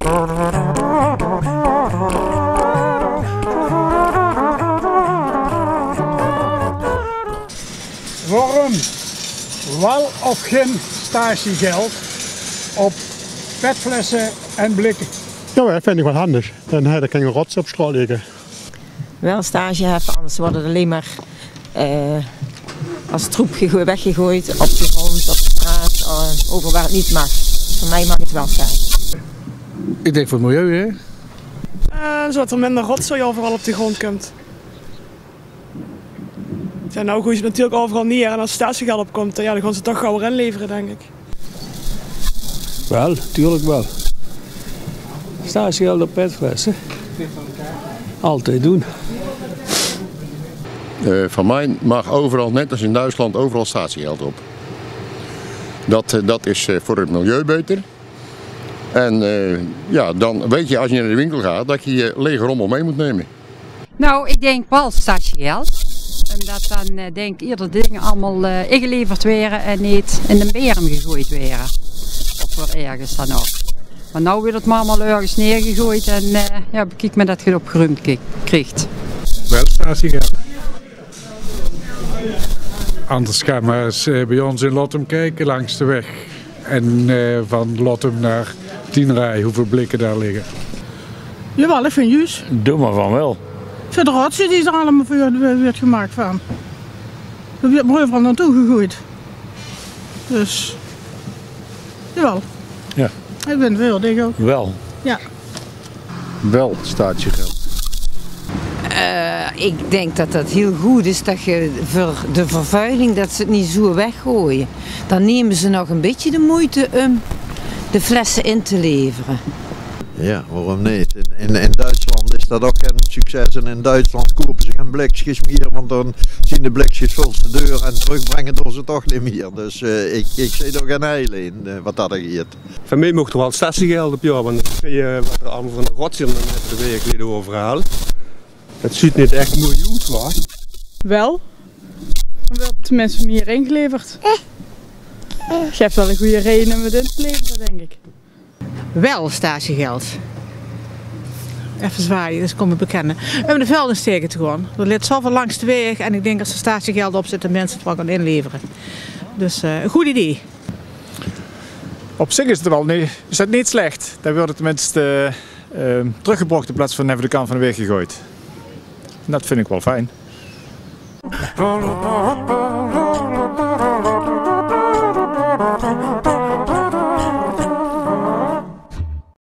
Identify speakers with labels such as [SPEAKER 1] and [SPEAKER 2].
[SPEAKER 1] Waarom wel of geen statiegeld op petflessen en blikken?
[SPEAKER 2] Ja, dat vind ik wel handig. Dan kan je rots op straat liggen.
[SPEAKER 3] Wel stage hebben, anders wordt het alleen maar als troep weggegooid op de grond, op de straat, over waar het niet mag. Voor mij mag het wel zijn.
[SPEAKER 4] Ik denk voor het milieu, hè?
[SPEAKER 5] Zodat er minder rotzooi overal op de grond komt. Ja, nou gooi je het natuurlijk overal neer en als statiegeld opkomt, ja, dan gaan ze toch gauw inleveren, denk ik.
[SPEAKER 6] Wel, tuurlijk wel. Statiegeld op petflessen. Altijd doen.
[SPEAKER 7] Van mij mag overal, net als in Duitsland, overal statiegeld op. Dat is voor het milieu beter. En ja, dan weet je als je naar de winkel gaat dat je je lege rommel mee moet nemen.
[SPEAKER 8] Nou, ik denk wel statiegeld. Omdat dan denk ik ieder dingen allemaal ingeleverd werden en niet in de berm gegooid werden. Of voor ergens dan ook. Maar nu wordt het maar allemaal ergens neergegooid en ja, bekijk me dat je het opgeruimd krijgt.
[SPEAKER 9] Wel statiegeld. Anders gaan we eens bij ons in Lottum kijken langs de weg. En van Lottum naar Tienrij, hoeveel blikken daar liggen.
[SPEAKER 1] Jawel, ik vind juist.
[SPEAKER 6] Doe maar van wel.
[SPEAKER 1] Ik vind de rotzooi die is er allemaal wordt gemaakt van. Er wordt maar overal naartoe gegooid. Dus, jawel.
[SPEAKER 6] Ja.
[SPEAKER 1] Ik ben het wel, denk ik ook.
[SPEAKER 6] Wel.
[SPEAKER 1] Ja.
[SPEAKER 4] Wel statiegeld.
[SPEAKER 3] Ik denk dat dat heel goed is dat je voor de vervuiling dat ze het niet zo weggooien. Dan nemen ze nog een beetje de moeite om de flessen in te leveren.
[SPEAKER 10] Ja, waarom niet? In Duitsland is dat ook geen succes en in Duitsland kopen ze geen blikjes meer, want dan zien de blikjes volgens de deur en terugbrengen door ze toch niet meer. Dus ik zie er geen heil in wat dat er gaat.
[SPEAKER 11] Van mij mocht er wel statiegeld op, ja, want dan kun je wat er allemaal van de rotzooi de week geleden overhalen. Het ziet niet echt mooi uit, hoor.
[SPEAKER 5] Wel. Dan wordt het tenminste meer ingeleverd. Je hebt wel een goede reden om het in te leveren, denk ik.
[SPEAKER 12] Wel statiegeld. Even zwaaien, dat komt me bekennen. We hebben de velden steken gewoon. Er ligt zoveel langs de weg en ik denk als er statiegeld op zit, dat mensen het wel gaan inleveren. Dus een goed idee.
[SPEAKER 13] Op zich is het wel is het niet slecht. Dan wordt het tenminste teruggebracht in plaats van even de kant van de weg gegooid. En dat vind ik wel fijn.